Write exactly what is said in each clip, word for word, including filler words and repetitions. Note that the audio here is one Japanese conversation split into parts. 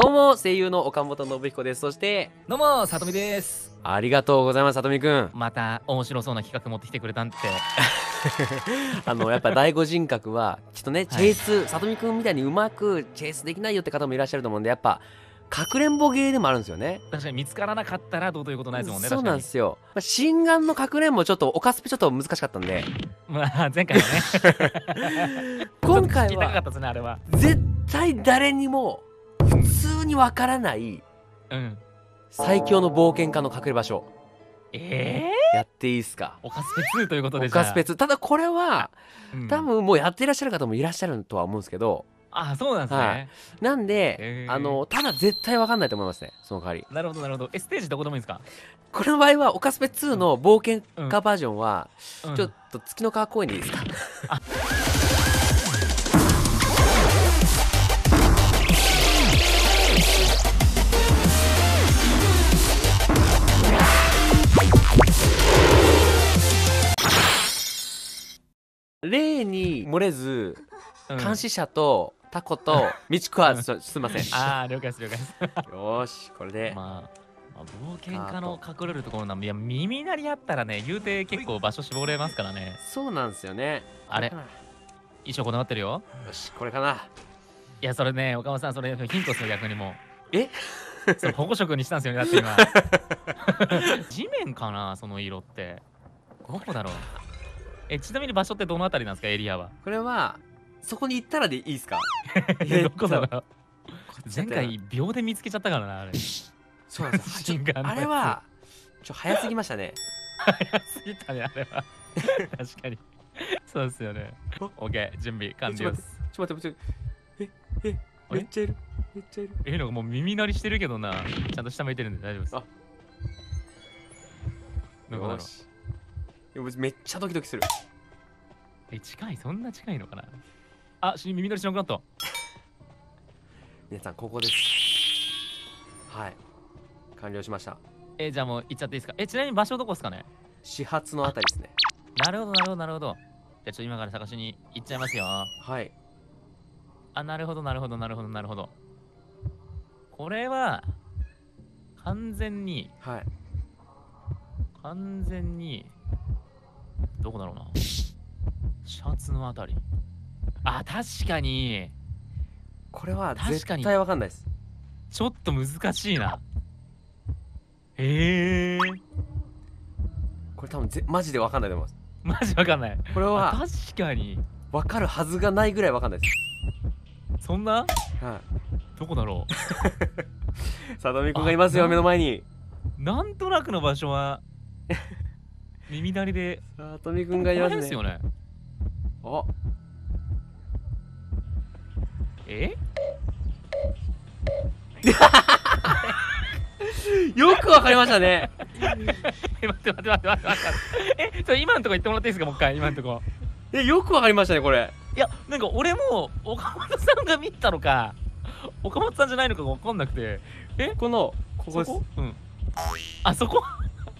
どうも声優の岡本信彦です。そしてどうもさとみです。 ありがとうございます。さとみくん、 また面白そうな企画持ってきてくれたんってあのやっぱ第五人格はちょっとね、チはいェイスさとみくんみたいにうまくチェイスできないよって方もいらっしゃると思うんで、やっぱかくれんぼゲーでもあるんですよね。 確かに見つからなかったらどうということないですもんね。 そうなんですよ。まあ、心眼のかくれんぼちょっとおかすぺちょっと難しかったんで、 まあ前回はね今回聞きたかったはですねあれは。 絶対誰にも普通にわからないうん最強の冒険家の隠れ場所ええやっていいですか？ ー、おかすぺツーということでおかすぺつ。ただこれはうん多分もうやっていらっしゃる方もいらっしゃるとは思うんですけど、 あそうなんですはいね。 なんで、 へーあのただ絶対わかんないと思いますね、その代わり。 なるほどなるほど。えステージどこでもいいんですか？ これの場合はオカスペツーの冒険家バージョンは、 うんちょっと月の川公園でいいですか？例に漏れず、 うん監視者とタコとミチコはすすいません。 ああ了解です了解ですよーし、これで、 まあまあ冒険家の隠れるところなんで、いや耳鳴りあったらね言うて結構場所絞れますからね。 そうなんですよね。 あれこかな衣装こだわってるよ。 よし、これかな。 いやそれね岡本さんそれヒントですよ逆にもえうそれ保護色にしたんですよねだって今地面かなその色ってどこだろう。えちなみに場所ってどのあたりなんですかエリアは。 これはそこに行ったらでいいですか？ どこだろう。 こっちだ前ったら回秒で見つけちゃったからなあれそうなんですよ。ちょ心眼のやつあれはちょ早すぎましたね。 早すぎたねあれは確かにそうですよね。 お OK 準備完了です。 ちょっと待って、ちょっと待って。え、え、めっちゃいる。めっちゃいる。 えのがもう耳鳴りしてるけどなちゃんと下向いてるんで大丈夫です。 あどこだろう。 よし。いやめっちゃドキドキする。 え近いそんな近いのかな。あし耳鳴りしなくなった。 皆さんここです。はい。完了しました。 えじゃあもう行っちゃっていいですか。えちなみに場所どこですかね。 始発のあたりですね。 なるほどなるほどなるほど。じゃあちょっと今から探しに行っちゃいますよ。 はい。 あなるほどなるほどなるほどなるほど。これは完全にはい。 完全にどこだろうな。シャツのあたり。あ確かにこれは絶確かに対わかんないです。 ちょっと難しいな。へえこれ多分ぜマジでわかんないと思います。 マジわかんない。あこれは確かにわかるはずがないぐらいわかんないです。 そんなはどこだろい。さとみくんがいますよ、 あ目の前に。 う。なんとなくの場所は耳鳴りでさとみくんがいこのますね。 辺ですよね。 あ、 えよくわかりましたね。 え待って待って待って待って待ってえそれ今のとこ言ってもらっていいですかもう一回今のとこ。 え、よくわかりましたね、これ。 いやなんか俺も岡本さんが見たのか岡本さんじゃないのかが分かんなくて。えこの、ここです。 そこうんあそこ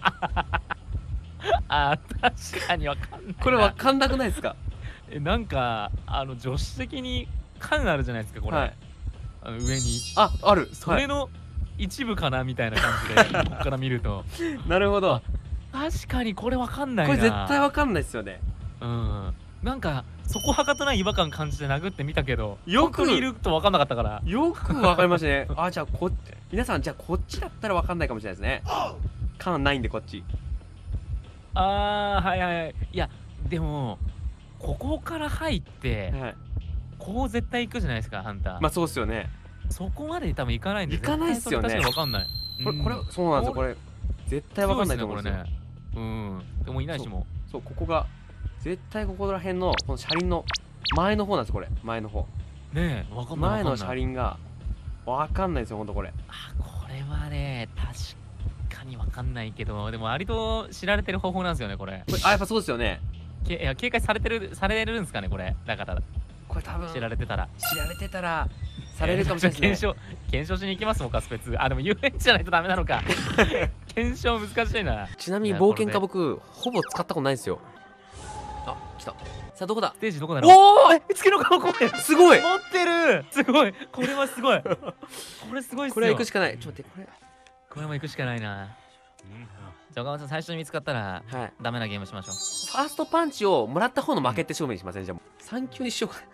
あ確かに分かんないな。 これわかんなくないですか？ えなんかあの助手席に缶あるじゃないですかこれ、 はい。 あの上にあ、ある。 それの一部かなみたいな感じでここから見るとはい、なるほど。 確かにこれ分かんないな。 これ絶対わかんないですよね。 うんなんかそこはかとない違和感感じて殴ってみたけどよく本当にいると分かんなかったからよくわかりましたね。あ、じゃあこっ皆さんじゃあこっちだったらわかんないかもしれないですね。缶ないんでこっち。 あーはいはいはい。いやでもここから入ってはい。 こう絶対行くじゃないですかハンター、 まあそうっすよね。 そこまで多分行かないんで行かないっすよね絶対それ確かに分かんない。 これこれそうなんですよ。これ絶対わかんないと思うんですよ。 強いっすねこれね。うんでもいないしもそう、ここが絶対ここら辺のこの車輪の前の方なんです。これ前の方。 うねえ分かんない前の分かんない。 車輪がわかんないですよ、ほんとこれ。 あこれはね確かに分かんないけどでも割と知られてる方法なんですよねこれ。 これあ、やっぱそうですよね。 けいや警戒されてるされるんですかねこれだからこれ多分知られてたら知られてたらされるかもしれないですね。 検証検証しに行きますもんかスペツ。あでも遊園地じゃないとダメなのか検証難しいな。 ちなみに冒険家僕ほぼ使ったことないんですよ。あ、来た。 さあどこだ。 ステージどこだろう。 おお、 え月の顔これすごい。 持ってる。すごい。これはすごい。これすごいっすよ。 これは行くしかない。ちょっと待って、これこれも行くしかないな。じゃあ岡本さん最初に見つかったらはい、 ダメなゲームしましょう。 ファーストパンチをもらった方の負けって勝負にしません、じゃあもうさん級にしようか。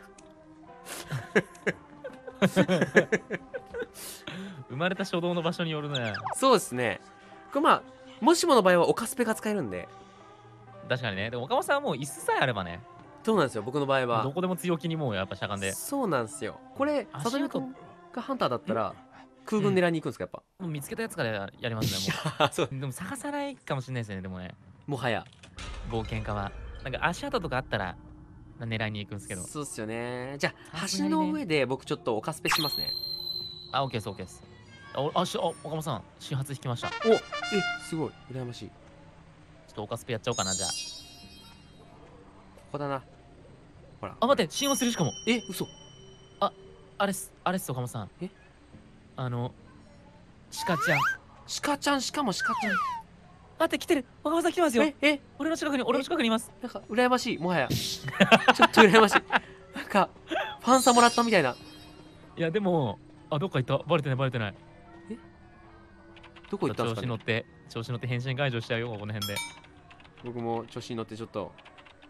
生まれた初動の場所によるね。 そうですね。これまあもしもの場合はオカスペが使えるんで。 確かにね。でも岡本さんはもう椅子さえあればね。 そうなんですよ、僕の場合は。 どこでも強気にもうやっぱしゃがんで。 そうなんですよ。これ足さとみくんがハンターだったら空軍狙いに行くんですか、やっぱ。 もう見つけたやつからややりますねあそう、 もう。でも探さないかもしれないですね。でもねもはや。 冒険家はなんか足跡とかあったら狙いに行くんですけど。 そうっすよね。じゃあさすがにね橋の上で僕ちょっとオカスペしますね。 あ、オッケーです、オッケーです。あ、おあし、あ、岡本さん、始発引きました。ちょお、え、すごい羨ましい。こっとオカスペやっちゃおうかな、じゃあ。 こだな。ほら。 あ、待って、信用するしかも。 え、嘘。 あれっす、あれっす、岡本さん。 えあの、鹿ちゃん。 鹿ちゃん、しかも鹿ちゃん。 待って、来てる。岡本さん来てますよ。 え、え、 俺の近くに、俺の近くにいます。 なんか羨ましい、もはや。ちょっと羨ましい。なんかファンサもらったみたいな。 いや、でも、あ、どっか行った。バレてない、バレてない。 どこ行ったんですかね。 調子乗って、調子乗って変身解除しちゃうよ、この辺で。 僕も調子に乗ってちょっと。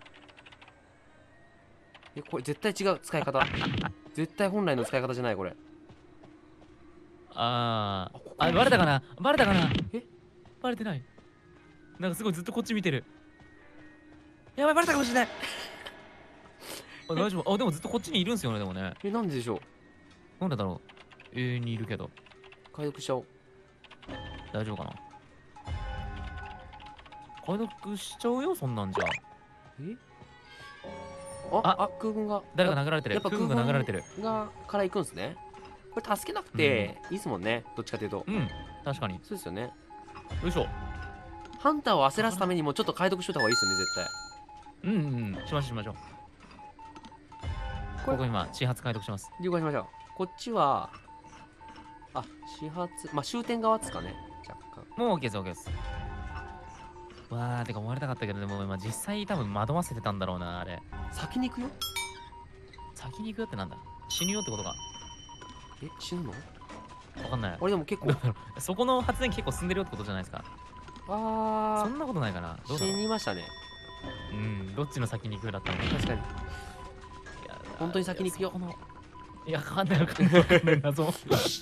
え、これ絶対違う使い方。絶対本来の使い方じゃない、これ。 あー、あ、バレたかなバレたかなえバレてない。なんかすごいずっとこっち見てる。やばい、バレたかもしれない。あ、大丈夫。あ、でもずっとこっちにいるんすよね、でもね。 え、なんででしょう。 なんでだろう。永遠にいるけど。 解読しちゃおう。 大丈夫かな。解読しちゃうよ、そんなんじゃ。 えあ、 ああ、空軍が。 誰か殴られてる。 やっぱ空軍が殴られてる。 がから行くんですね。これ助けなくていいですもんね。どっちかというと。 うん、確かに。 そうですよね。 よいしょ。 ハンターを焦らすためにもちょっと解読しといた方がいいですよね、絶対。 うんうんうん、しましょうしましょう。 これここ今、始発解読します。 了解しましょう。こっちは、あ、始発、まあ終点側ですかね。若干。 もう OK です、OK です。わー、てか終わりたかったけど、でも今実際多分惑わせてたんだろうな、あれ。 先に行くよ。 先に行くよってなんだ。死ぬよってことか。 え、死ぬの？ わかんない。 俺でも結構、 そこの発電機結構進んでるよってことじゃないですか。 あそんなことないかな。どー、死うだろう。 にましたね。 うん、どっちの先に行くだったのか。 確かに。 いや本当に先に行くよそこのいや、わかんないわかんないわかんない謎。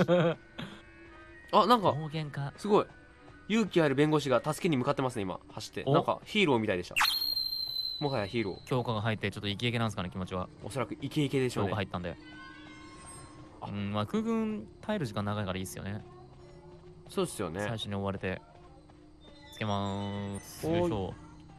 あ、なんか、 冒険家。 すごい。勇気ある弁護士が助けに向かってますね、今。走って。 おなんか、ヒーローみたいでした。もはやヒーロー。 強化が入ってちょっとイケイケなんですかね、気持ちは。 おそらくイケイケでしょうね。 強化入ったんで。うん、まあ空軍耐える時間長いからいいっすよね。 そうですよね。 最初に追われて。つけまーす。 おーいよいしょ。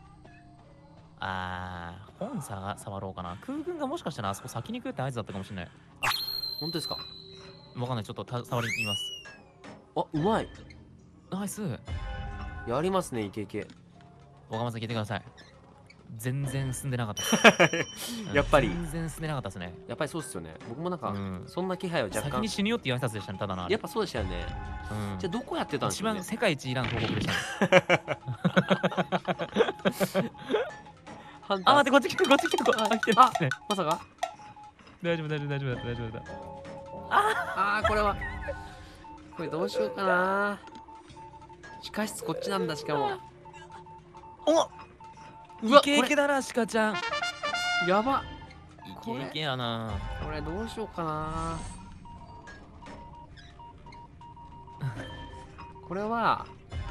あー、本さが触ろうかな。空軍がもしかしたらあそこ先に来るって合図だったかもしれない。 本当ですか。 わかんない。ちょっとた触りに行きます。 あ、うまい。 ナイス。 やりますね、イケイケ。 岡本さん聞いてください。全然進んでなかったです。 やっぱり全然進んでなかったですね。 やっぱりそうっすよね。僕もなんか、 うんそんな気配は若干先に。死ぬよっていう挨拶でしたね、ただのあれ。 やっぱそうでしたよね。 うんじゃあどこやってたんです一かね。 番世界一いらん報告でしたね。 ハンターあ、待って、こっち来てる、こっち来てる。こあ、来てる。 あ来てるまさか。 大丈夫、大丈夫、大丈夫だ、大丈夫だ。 ああ、これは。これどうしようかな。地下室こっちなんだ、しかも。 おうわ、 イケイケだな、鹿ちゃん。 これやば。 イこれケイケやな。 これどうしようかな。これは。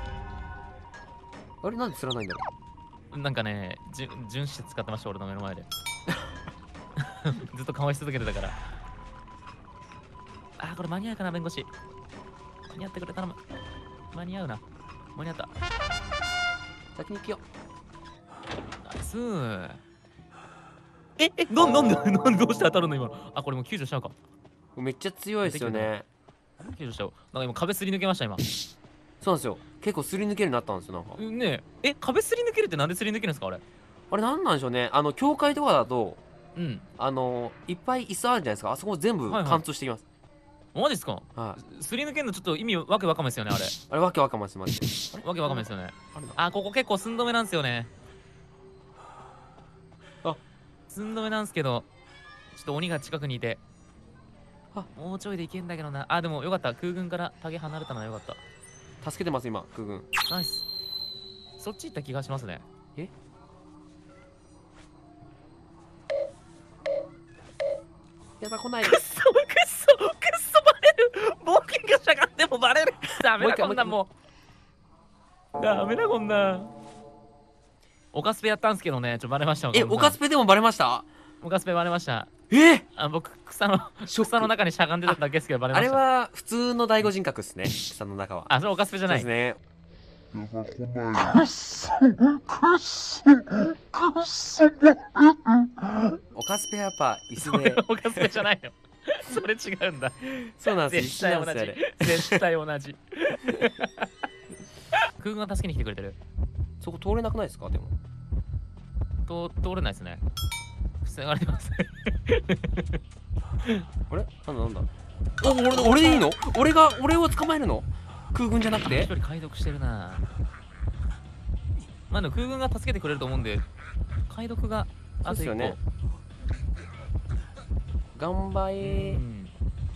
あれなんで釣らないんだろなんかね、じゅ巡視使ってました、俺の目の前で。ずっと顔し続けてたから。あー、これ間に合うかな、弁護士。間に合ってくれ、頼む。間に合うな。間に合った。 う。先に行くよ。 ナイスー。え、え、なんなんで、なんでどうして当たるの今の。あ、これもう救助しちゃうか。 めっちゃ強いですよね。 救助しちゃう。なんか今壁すり抜けました、今。 そうなんですよ。結構すり抜けるようになったんですよ、なんか。 ねえ、え、壁すり抜けるってなんですり抜けるんですか、あれ。 あれなんなんでしょうね。あの、教会とかだと、 うん。 あの、いっぱい椅子あるじゃないですか。あそこ全部はいはい貫通してきます。 マジっすか。 はい。 すり抜けるのちょっと意味わけわかんないですよね、あれ。 あれわけわかんないです、マジで。 わけわかんないですよね。 あれだ。 あ、ここ結構寸止めなんですよね。 あ寸止めなんすけど、ちょっと鬼が近くにいて。 あ、 もうちょいでいけんだけどな。あ、でもよかった。空軍から竹離れたのはよかった。 助けてます今空軍。 ナイス。そっち行った気がしますね。 え、やばい来ないで。 くっそくっそくっそバレる。冒険がしゃがんでもバレる。ダメだこんなんもう。ダメだこんなん。オカスペやったんすけどね、ちょバレました。 え、オカスペでもバレました？ オカスペバレました。 え、 あ、僕草の草の中にしゃがんでただけですけどバレまあれした。 は普通の第五人格っすね、草の中は。 あ、それオカスペじゃない。 そうですね。オカスペやっぱ椅子で。 オカスペじゃないの。それ違うんだ。 そうなんです。 絶対同じ。絶対同じ。空軍が助けに来てくれてる。 そこ通れなくないですか？でもと通れないですね。防がれてます。 あれなんだなんだ。お、俺の俺でいいの？俺が俺を捕まえるの？空軍じゃなくて？ 一人解読してるな。まあでも空軍が助けてくれると思うんで、解読があと一個。 そうですよね。頑張れ。 うん、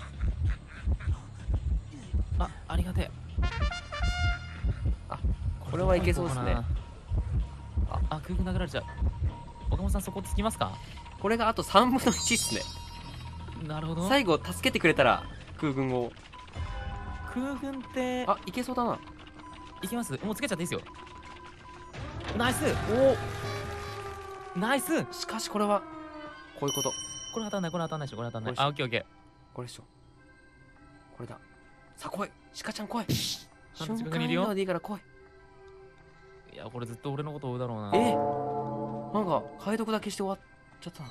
あ、ありがてえ。 あ、これはいけそうですね。 あ、あ、空軍殴られちゃう。岡本さんそこつきますか？ これがあとさんぶんのいちっすね。 なるほど。 最後助けてくれたら空軍を。 空軍ってあ、いけそうだな。 いけます？もうつけちゃっていいですよ。ナイス。おナイス。 しかしこれはこういうこと。 これ当たんない、これ当たんないでしょ、これ当たんない。 これあ、オッケーオッケー。 これでしょ。これだ。さあ来い、鹿ちゃん来い。 あ瞬間近くにいるよ移動でいいから来い。 いや、これずっと俺のこと追うだろうな。 え、なんか解読だけして終わっちゃったな。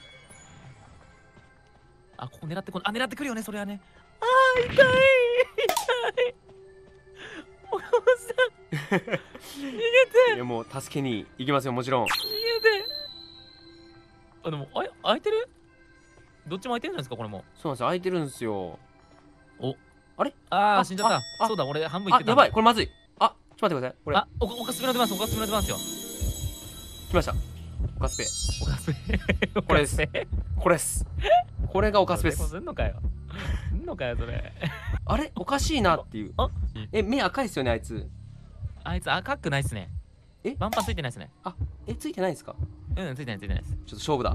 あ、ここ狙ってこあ、狙ってくるよね、それはね。あー、痛い痛い。岡本さん逃げて。 いやもう助けに行きますよ、もちろん。 逃げて。あ、でもあれ開いてる？どっちも開いてるんじゃないですか、これも。 そうなんですよ、空いてるんですよ。 お、 あれ？ ああ、死んじゃった。 あそうだ、俺半分いってた。 あ、やばい、これまずい。あ、ちょっと待ってください。これあ、おおかすめの出ます、おかすめの出ますよ。 来ました。オカスペ。 おかすめ。 これですこれです。これがオカスペです。 すんのかよ。すんのかよ、それ。 あれおかしいなっていう。 あ、 え、目赤いっすよね、あいつ。 あいつ赤くないっすね。 え、 バンパンついてないっすね。 あ、え、ついてないんですか？ うん、ついてないついてないです。 ちょっと勝負だ。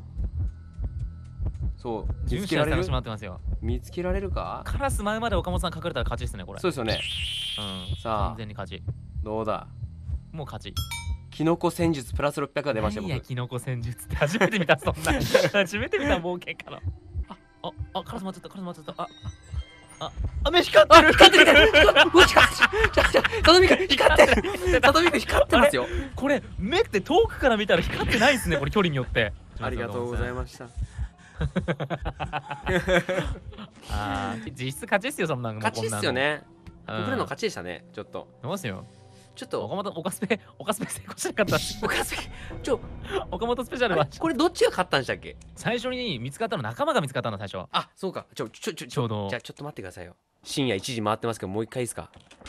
そう、見重視つけられる探してもらってますよ。 見つけられるか？ カラス前まで岡本さん隠れたら勝ちっすね、これ。 そうですよね。 うん、 さあ完全に勝ち。 どうだ？ もう勝ち。 キノコ戦術プラスろっぴゃくが出ましたよ、 いや、 僕。 キノコ戦術って初めて見た、そんな。初めて見た冒険家の。あ、あ、あ、カラス回っちゃった、カラス回っちゃった。あ、あ、あ、目光ってる。 光ってる光ってる。うわ、光ってる。ちょ、ちょ、さとみくん光ってる。さとみくん光ってますよ。 これ目って遠くから見たら光ってないですね、これ距離によって。 ありがとうございました。 ああ、実質勝ちっすよ、そんなの。 勝ちっすよね。 うん僕らの勝ちでしたね、ちょっと。 どうすよ。 ちょっと、 岡本、岡スペ、岡スペ成功しなかったっす。 おかしい。ちょ、 岡本スペシャルはあれこれどっちが勝ったんでしたっけ？ 最初に見つかったの、仲間が見つかったの、最初。 あ、そうか。ちょ、ちょ、ちょ、 ちょうどじゃあちょっと待ってくださいよ。深夜いちじ回ってますけど、もう一回いいですか？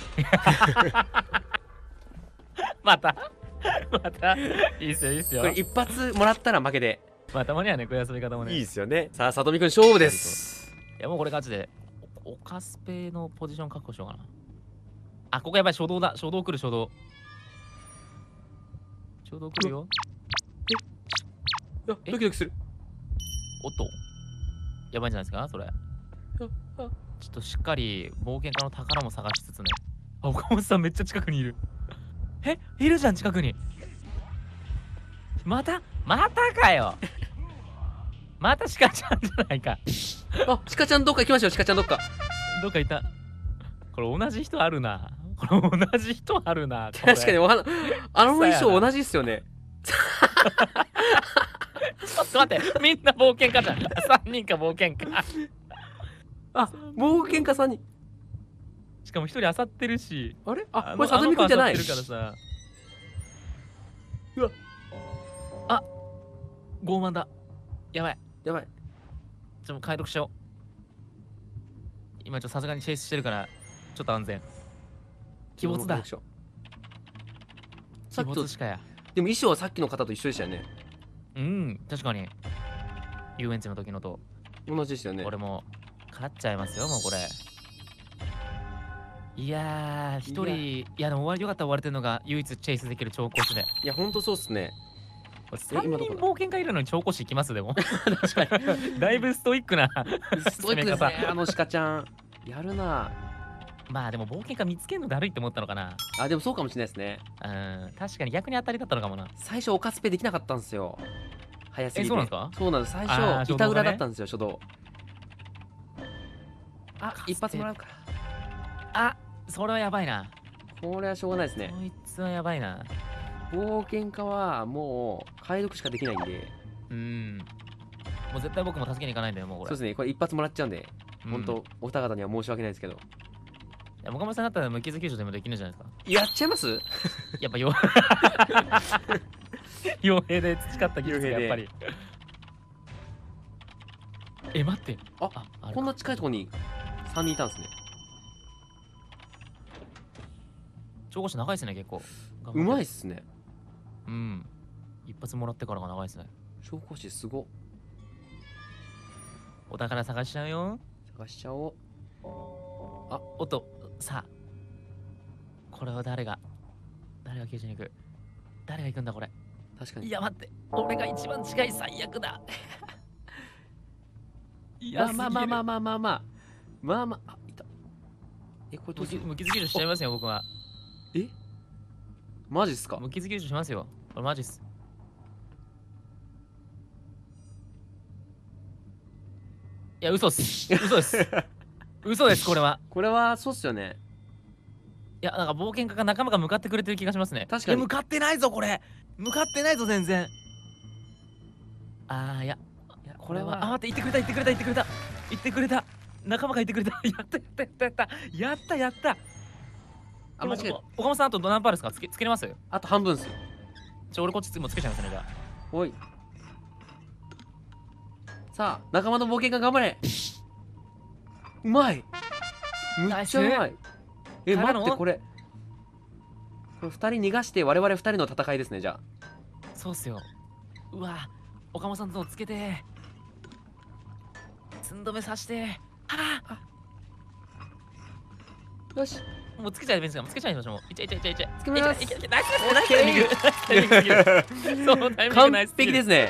またまたいいっすよ、いいっすよ。 これ一発もらったら負けで。 まあ、たまにはね、こういう遊び方もね。 いいですよね。さあ、さとみくん勝負です。 いや、もうこれ勝ちで、おオカスペのポジション確保しようかな。あ、ここやばい、初動だ。初動来る、初動。初動来るよ。 いや、ドキドキする。 おっと。やばいんじゃないですか、それ。 ああちょっとしっかり冒険家の宝も探しつつね。あ、岡本さんめっちゃ近くにいる。え、いるじゃん、近くに。またまたかよ。また鹿ちゃんじゃないか。 あ、鹿ちゃんどっか行きましょう、鹿ちゃんどっか。 どっかいた。これ同じ人あるな。これ同じ人あるな。これ確かにお花、あの衣装同じっすよね。 ちょっと待って、みんな冒険家じゃん。さんにんか冒険家。 あ、冒険家さんにん。 しかも一人漁ってるし。 あれ？あ、 のこれさとみくんじゃない。 あの子漁ってるからさ。 うわ、 あ、傲慢だ。やばい。 やばい。 ちょっと解読しよう。今ちょっとさすがにチェイスしてるからちょっと安全。鬼没だ。 さっきと鬼没しかや。 でも衣装はさっきの方と一緒でしたよね。 うん確かに遊園地の時のと同じですよね。 これも勝っちゃいますよもうこれ。いやー一人いやでも終わりよかった。終われてるのが唯一チェイスできる超高士で、 いやほんとそうっすね。 さんにん今どこだ冒険家いるのに超高士行きますでも確かにだいぶストイックなストイックです攻めね、あの鹿ちゃん。やるな。 まあでも冒険家見つけるのだるいって思ったのかな。 あ、でもそうかもしれないですね。 うん確かに逆に当たりだったのかもな。 最初、おかスペできなかったんですよ。早すぎて。 えそうなんですか。 そうなんです。最あー初、 初動がね板裏だったんですよ、初動。あ、 カスペ一発もらうか。 あそれはやばいな。 これはしょうがないですね。 こいつはやばいな。 冒険家はもう、解読しかできないんで。 うんもう絶対僕も助けに行かないんだよもうこれ。 そうですね、これ一発もらっちゃうんで、 うん本当お二方には申し訳ないですけど。 いや岡村さんだったら無傷救助でもできるんじゃないですか。 やっちゃいます？ やっぱよ傭兵で培った技術がやっぱり。え待ってあ、 あこんな近いところにさんにんいたんですね。 超高士長いですね結構。 うまいっす。 すね。 うん一発もらってからが長いですね。 紹興酒すご。 お宝探しちゃうよ。 探しちゃおう。 おっとさあこれは誰が誰が救助に行く。誰が行くんだこれ。 確かに。 いや待って俺が一番近い。最悪だいやまあまあまあまあまあまあまあまあまあ、あ、いた。え、これどうする？ 無傷救助しちゃいますよ僕は。 え、マジっすか？ 無傷救助しますよこれマジっす。いや嘘っす嘘です嘘ですこれは。 これはそうっすよね。 いやなんか冒険家が仲間が向かってくれてる気がしますね。 確かにいや向かってないぞこれ。向かってないぞ全然。あーいやいや、ここれはれは。 あ待って言ってくれた言ってくれた言ってくれた言ってくれた仲間が言ってくれたやったやったやったやったやった。 あ、間違えた。 岡本さんあと何パーですか。つけつけれます。 あと半分っすよ。 ちょ俺こっちもつけちゃいますねじゃあ。 おい。さあ、仲間の冒険家頑張れ。うまい。むっちゃうまい。え、 からの待って、これ。これ二人逃がして我々二人の戦いですね、じゃそうっすよ。うわ岡本さんとのつけてつんどめさして。はああ。よし。 もうつけちゃえばいいんですか。もうつけちゃいましょう。もういっちゃいっちゃいっちゃいっちゃい。 つけますいけいけいけナイスナイスタイミング。ナイスタイミングすぎる。そうタイミング完ナイスすぎる。 璧ですね。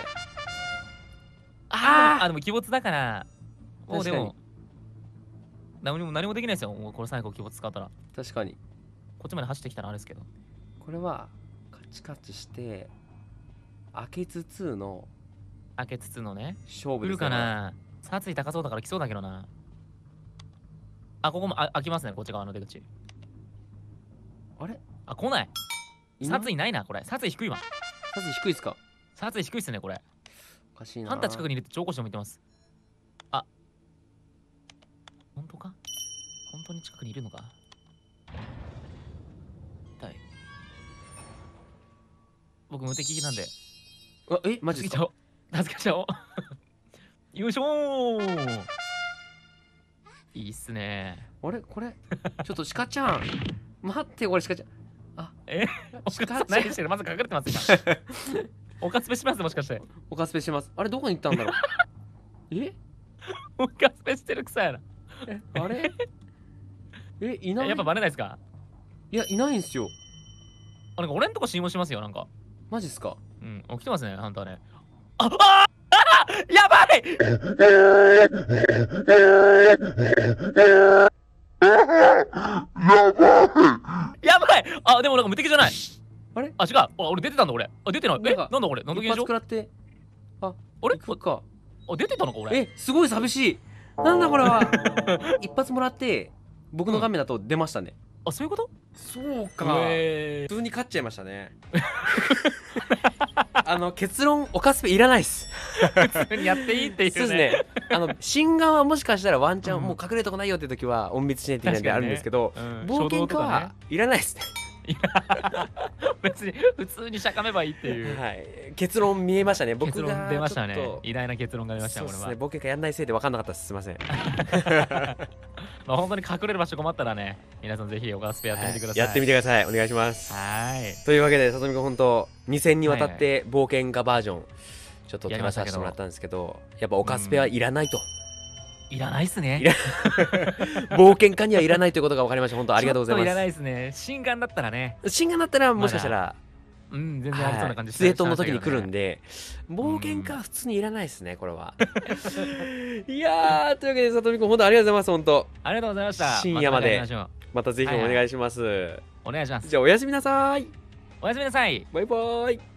あーあーあでも鬼没だからもうで確かも何も何もできないですよ。もうこれ最後鬼没使ったら確かに。 こっちまで走ってきたらあれですけど。 これは、カチカチして、開けつつの開けつつのね。 勝負ですね。 来るかな。殺意高そうだから来そうだけどな。あここもあ開きますねこっち側の出口。 あれ、 あ来ない。 いない殺意ないなこれ。殺意低いわ。 殺意低いですか？ 殺意低いっすねこれ。 おかしいな。 ハンター近くにいるって超高所見てます。あ本当か。本当に近くにいるのか。痛い。僕無敵なんであ、え、マジですか？ 助けちゃおうよいしょー。いいっすね。 あれこれちょっと鹿ちゃん待ってこれ鹿ちゃんえおか鹿ちゃん何してる。まず隠れてます今おかスペしますもしかして。 おかスペします。あれどこに行ったんだろうえおかスペしてる草やな。 えあれえいないやっぱバレないですか。 いやいないんすよ。 あなんか俺んとこ信用しますよなんか。 マジっすか？ うん起きてますねハンターね。あああやばいやばい。あでもなんか無敵じゃない。 あれあ違う。あ俺出てたんだ俺。あ出てない。えなかなんんだこれ。なんだ一現象。 発食らってああれ行くか。 あ出てたのか俺。 えすごい寂しい。なんだこれは一発もらって僕の画面だと出ましたね。 あそういうこと。 そうか普通に勝っちゃいましたねあの結論おかスペいらないっす。 普通にやっていいっていうね。 そうですね。あの新顔はもしかしたらワンチャン、 うんもう隠れるとこないよって時は隠密しないといけないんであるんですけど、 うん冒険家はいらないですね。 別に普通にしゃかめばいいっていう。 はい結論見えましたね。僕結が論出ましたねちょっと。 偉大な結論が出ましたそうですね。 俺は。 冒険家やんないせいで分かんなかったです。すいません。 まあ本当に隠れる場所困ったらね皆さんぜひオカスペやってみてください。 やってみてください。お願いします。 はーい。 というわけでさとみくん本当に戦にわたって冒険家バージョンょっと手やりましたけど出させてもらったんですけど、やっぱおかスペはいらないと。 いらないっすね。 いら冒険家にはいらないということが分かりました。本当ありがとうございます。 ちょっといらないですね。心眼だったらね。 心眼だったらもしかしたら、 うん、全然ありそうな感じ末トンの時に来るんで。 で、冒険家は普通にいらないですね、これは。いやー、というわけで、さとみくん、本当ありがとうございます、本当。 ありがとうございました。 深夜までたやりましょうまたぜひお願いします。 お願いします。 じゃあ、おやすみなさい。 おやすみなさい。 バイバーイ。